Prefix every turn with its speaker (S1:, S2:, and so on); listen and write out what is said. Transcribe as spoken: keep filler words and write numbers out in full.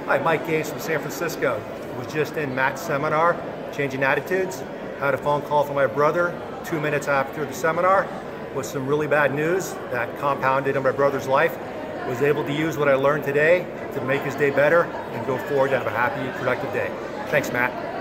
S1: Hi, Mike Gates from San Francisco. Was just in Matt's seminar, Changing Attitudes. Had a phone call from my brother two minutes after the seminar with some really bad news that compounded in my brother's life. Was able to use what I learned today to make his day better and go forward and have a happy, productive day. Thanks, Matt.